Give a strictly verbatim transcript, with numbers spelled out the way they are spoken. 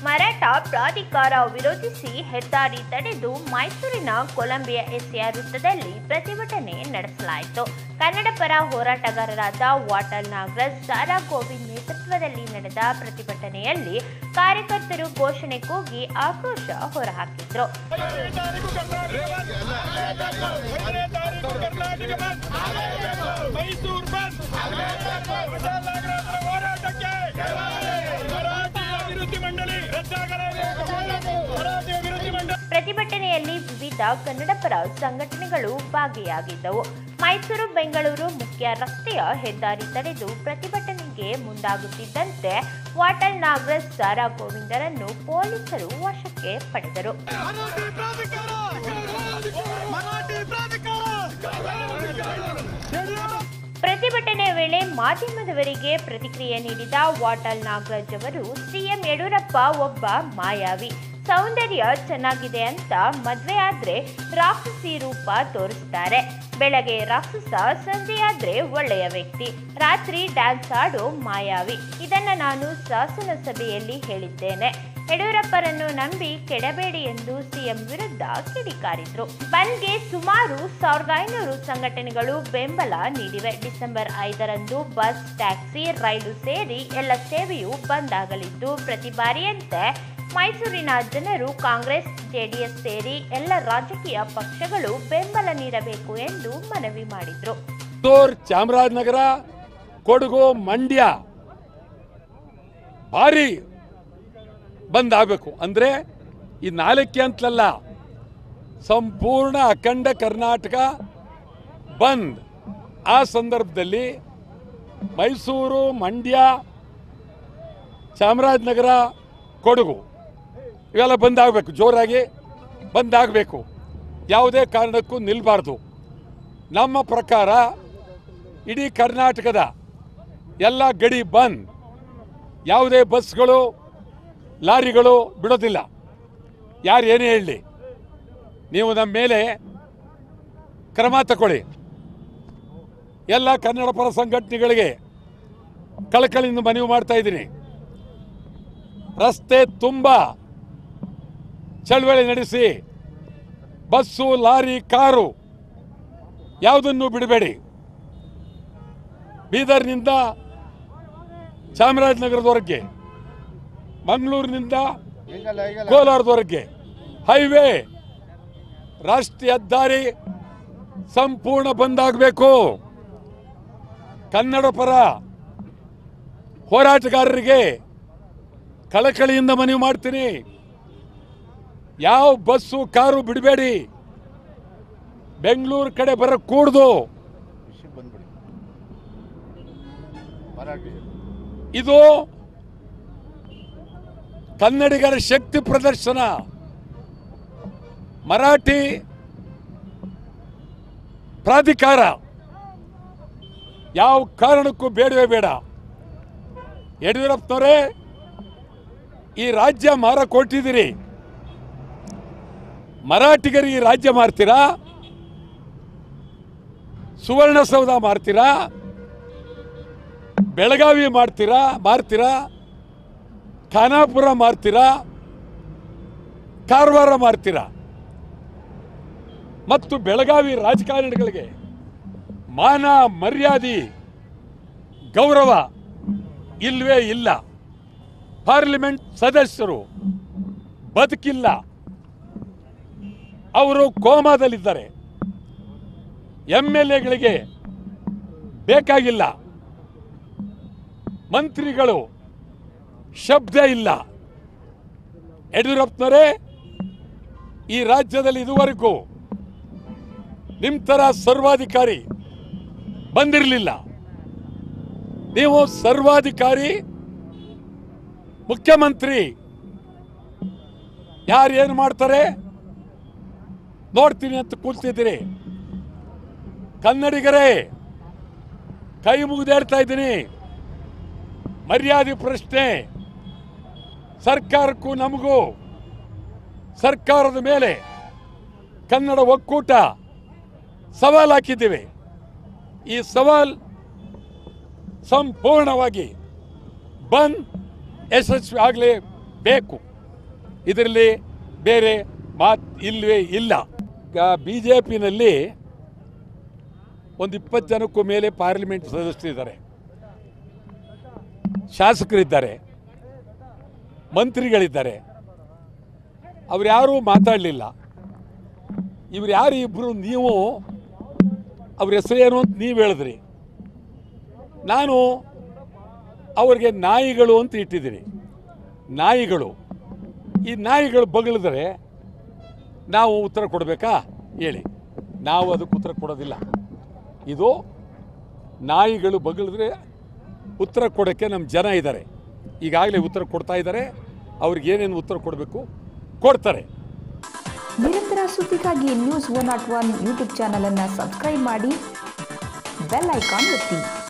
ಮರಾಠ ಪ್ರಾಧಿಕಾರ ವಿರೋಧಿಸಿ ಹೆದ್ದಾರಿ ತಡೆದು ಮೈಸೂರಿನ ಕೊಲಂಬಿಯಾ ಎಸ್ಎಆರ್ ವೃತ್ತದಲ್ಲಿ ಪ್ರತಿಭಟನೆ ನಡೆಸಲಾಯಿತು. ಕನ್ನಡ ಪರ ಹೋರಾಟಗಾರರಾದ ವಾಟಾಳ್ ನಾಗರಾಜ್, ಸಾರಾ ಗೋವಿಂದ್ ನೇತೃತ್ವದಲ್ಲಿ ನಡೆದ ಪ್ರತಿಭಟನೆಯಲ್ಲಿ ಕಾರ್ಯಕರ್ತರು ಘೋಷಣೆ ಕೂಗಿ ಆಕ್ರೋಶ ಹೊರಹಾಕಿದ್ರು. ಪ್ರತಿಭಟನೆಯಲ್ಲಿ ವಿವಿಧ ಕನ್ನಡ ಪರ ಸಂಘಟನೆಗಳು ಭಾಗಿಯಾಗಿದ್ದವು. ಮೈಸೂರು ಬೆಂಗಳೂರು ಮುಖ್ಯ ರಸ್ತೆಯ ಹೆದ್ದಾರಿ ತಡೆದು ಪ್ರತಿಭಟನೆಗೆ ಮುಂದಾಗುತ್ತಿದ್ದಂತೆ ವಾಟಾಳ್ ನಾಗರಾಜ್, ಸಾರಾ ಗೋವಿಂದರನ್ನು ಪೊಲೀಸರು ವಶಕ್ಕೆ ಪಡೆದರು. ಪ್ರತಿಭಟನೆ ವೇಳೆ ಮಾಧ್ಯಮದವರಿಗೆ ಪ್ರತಿಕ್ರಿಯೆ ನೀಡಿದ ವಾಟಾಳ್ ನಾಗರಾಜ್ ಅವರು, ಸಿಎಂ ಯಡಿಯೂರಪ್ಪ ಒಬ್ಬ ಮಾಯಾವಿ, ಸೌಂದರ್ಯ ಚೆನ್ನಾಗಿದೆ ಅಂತ ಮದ್ವೆ ಆದ್ರೆ ರಾಕ್ಷಸಿ ರೂಪ ತೋರಿಸ್ತಾರೆ. ಬೆಳಗ್ಗೆ ರಾಕ್ಷಸ, ಸಂಜೆಯಾದ್ರೆ ಒಳ್ಳೆಯ ವ್ಯಕ್ತಿ, ರಾತ್ರಿ ಡ್ಯಾನ್ಸ್ ಆಡೋ ಮಾಯಾವಿ. ಇದನ್ನ ನಾನು ಶಾಸನ ಸಭೆಯಲ್ಲಿ ಹೇಳಿದ್ದೇನೆ. ಯಡಿಯೂರಪ್ಪರನ್ನು ನಂಬಿ ಕೆಡಬೇಡಿ ಎಂದು ಸಿಎಂ ವಿರುದ್ಧ ಕಿಡಿಕಾರಿದ್ರು. ಬಂದ್ಗೆ ಸುಮಾರು ಸಾವಿರದ ಐನೂರು ಸಂಘಟನೆಗಳು ಬೆಂಬಲ ನೀಡಿವೆ. ಡಿಸೆಂಬರ್ ಐದರಂದು ಬಸ್, ಟ್ಯಾಕ್ಸಿ, ರೈಲು ಸೇರಿ ಎಲ್ಲ ಸೇವೆಯೂ ಬಂದ್ ಆಗಲಿದ್ದು, ಪ್ರತಿ ಬಾರಿಯಂತೆ ಮೈಸೂರಿನ ಜನರು ಕಾಂಗ್ರೆಸ್, ಜೆಡಿಎಸ್ ಸೇರಿ ಎಲ್ಲ ರಾಜಕೀಯ ಪಕ್ಷಗಳು ಬೆಂಬಲ ನೀಡಬೇಕು ಎಂದು ಮನವಿ ಮಾಡಿದ್ರು. ಚಾಮರಾಜನಗರ, ಕೊಡಗು, ಮಂಡ್ಯ ಭಾರಿ ಬಂದ್ ಆಗಬೇಕು. ಅಂದ್ರೆ ಈ ನಾಲ್ಕೆ ಅಂತಲಲ್ಲ, ಸಂಪೂರ್ಣ ಅಖಂಡ ಕರ್ನಾಟಕ ಬಂದ್. ಆ ಸಂದರ್ಭದಲ್ಲಿ ಮೈಸೂರು, ಮಂಡ್ಯ, ಚಾಮರಾಜನಗರ, ಕೊಡಗು ಇವೆಲ್ಲ ಬಂದಾಗಬೇಕು, ಜೋರಾಗಿ ಬಂದಾಗಬೇಕು. ಯಾವುದೇ ಕಾರಣಕ್ಕೂ ನಿಲ್ಲಬಾರ್ದು. ನಮ್ಮ ಪ್ರಕಾರ ಇಡೀ ಕರ್ನಾಟಕದ ಎಲ್ಲ ಗಡಿ ಬಂದ್, ಯಾವುದೇ ಬಸ್ಗಳು, ಲಾರಿಗಳು ಬಿಡೋದಿಲ್ಲ. ಯಾರು ಏನೇ ಹೇಳಲಿ, ನೀವು ನಮ್ಮ ಮೇಲೆ ಕ್ರಮ ತಗೊಳ್ಳಿ. ಎಲ್ಲ ಕನ್ನಡ ಪರ ಸಂಘಟನೆಗಳಿಗೆ ಕಳಕಳಿಯಿಂದ ಮನವಿ ಮಾಡ್ತಾ ಇದ್ದೀನಿ. ರಸ್ತೆ ತುಂಬ ಚಳವಳಿ ನಡೆಸಿ ಬಸ್ಸು, ಲಾರಿ, ಕಾರು ಯಾವುದನ್ನು ಬಿಡಬೇಡಿ. ಬೀದರ್ನಿಂದ ಚಾಮರಾಜನಗರದವರೆಗೆ, ಮಂಗಳೂರಿನಿಂದ ಕೋಲಾರದವರೆಗೆ ಹೈವೇ, ರಾಷ್ಟ್ರೀಯ ಹೆದ್ದಾರಿ ಸಂಪೂರ್ಣ ಬಂದಾಗಬೇಕು. ಕನ್ನಡ ಪರ ಹೋರಾಟಗಾರರಿಗೆ ಕಳಕಳಿಯಿಂದ ಮನವಿ ಮಾಡ್ತೀನಿ, ಯಾವ ಬಸ್ಸು, ಕಾರು ಬಿಡಬೇಡಿ. ಬೆಂಗಳೂರು ಕಡೆ ಬರಕ್ ಕೂಡ್ದು. ಇದು ಕನ್ನಡಿಗರ ಶಕ್ತಿ ಪ್ರದರ್ಶನ. ಮರಾಠಿ ಪ್ರಾಧಿಕಾರ ಯಾವ ಕಾರಣಕ್ಕೂ ಬೇಡವೇ ಬೇಡ. ಯಡಿಯೂರಪ್ಪನವರೇ, ಈ ರಾಜ್ಯ ಮಾರ ಕೊಟ್ಟಿದ್ದೀರಿ. ಮರಾಠಿಗರಿಗೆ ಈ ರಾಜ್ಯ ಮಾರ್ತೀರಾ? ಸುವರ್ಣಸೌಧ ಮಾರ್ತೀರಾ? ಬೆಳಗಾವಿ ಮಾಡ್ತೀರಾ ಮಾರ್ತೀರಾ? ಖಾನಾಪುರ ಮಾರ್ತೀರಾ? ಕಾರವಾರ ಮಾರ್ತೀರಾ? ಮತ್ತು ಬೆಳಗಾವಿ ರಾಜಕಾರಣಿಗಳಿಗೆ ಮಾನ, ಮರ್ಯಾದೆ, ಗೌರವ ಇಲ್ವೇ ಇಲ್ಲ. ಪಾರ್ಲಿಮೆಂಟ್ ಸದಸ್ಯರು ಬದುಕಿಲ್ಲ, ಅವರು ಕೋಮಾದಲ್ಲಿದ್ದಾರೆ. ಎಂ ಎಲ್ ಎಗಳಿಗೆ ಬೇಕಾಗಿಲ್ಲ, ಮಂತ್ರಿಗಳು ಶಬ್ದ ಇಲ್ಲ. ಯಡಿಯೂರಪ್ಪನವರೇ, ಈ ರಾಜ್ಯದಲ್ಲಿ ಇದುವರೆಗೂ ನಿಮ್ಮ ತರ ಸರ್ವಾಧಿಕಾರಿ ಬಂದಿರಲಿಲ್ಲ. ನೀವು ಸರ್ವಾಧಿಕಾರಿ ಮುಖ್ಯಮಂತ್ರಿ, ಯಾರೇನು ಮಾಡ್ತಾರೆ ನೋಡ್ತೀನಿ ಅಂತ ಕೂತಿದ್ದೀರಿ. ಕನ್ನಡಿಗರೇ, ಕೈ ಮುಗಿದು ಹೇಳ್ತಾ ಇದ್ದೀನಿ, ಮರ್ಯಾದೆ ಪ್ರಶ್ನೆ. ಸರ್ಕಾರಕ್ಕೂ ನಮಗೂ, ಸರ್ಕಾರದ ಮೇಲೆ ಕನ್ನಡ ಒಕ್ಕೂಟ ಸವಾಲು ಹಾಕಿದ್ದೀವಿ. ಈ ಸವಾಲ್ ಸಂಪೂರ್ಣವಾಗಿ ಬಂದ್ ಯಶಸ್ವಿ ಆಗಲೇಬೇಕು. ಇದರಲ್ಲಿ ಬೇರೆ ಮಾತು ಇಲ್ಲವೇ ಇಲ್ಲ. ಬಿ ಜೆ ಪಿನಲ್ಲಿ ಒಂದು ಇಪ್ಪತ್ತು ಜನಕ್ಕೂ ಮೇಲೆ ಪಾರ್ಲಿಮೆಂಟ್ ಸದಸ್ಯರಿದ್ದಾರೆ, ಶಾಸಕರಿದ್ದಾರೆ, ಮಂತ್ರಿಗಳಿದ್ದಾರೆ. ಅವ್ರು ಯಾರೂ ಮಾತಾಡಲಿಲ್ಲ. ಇವ್ರು ಯಾರು ಇಬ್ಬರು, ನೀವು ಅವ್ರ ಹೆಸರೇನು ಅಂತ ನೀವು ಹೇಳಿದ್ರಿ. ನಾನು ಅವ್ರಿಗೆ ನಾಯಿಗಳು ಅಂತ ಇಟ್ಟಿದ್ದೀನಿ. ನಾಯಿಗಳು, ಈ ನಾಯಿಗಳು ಬಗಳಿದ್ರೆ ನಾವು ಉತ್ತರ ಕೊಡಬೇಕಾ ಹೇಳಿ? ನಾವು ಅದಕ್ಕೆ ಉತ್ತರ ಕೊಡೋದಿಲ್ಲ. ಇದು ನಾಯಿಗಳು ಬಗಳಿದ್ರೆ ಉತ್ತರ ಕೊಡೋಕ್ಕೆ ನಮ್ಮ ಜನ ಇದ್ದಾರೆ, ಈಗಾಗಲೇ ಉತ್ತರ ಕೊಡ್ತಾ ಇದ್ದಾರೆ. ಅವ್ರಿಗೆ ಏನೇನು ಉತ್ತರ ಕೊಡಬೇಕು ಕೊಡ್ತಾರೆ. ನಿರಂತರ ಸುದ್ದಿಗಾಗಿ news one not one YouTube ಚಾನಲನ್ನು ಸಬ್ಸ್ಕ್ರೈಬ್ ಮಾಡಿ, ಬೆಲ್ ಐಕಾನ್ ಒತ್ತಿ.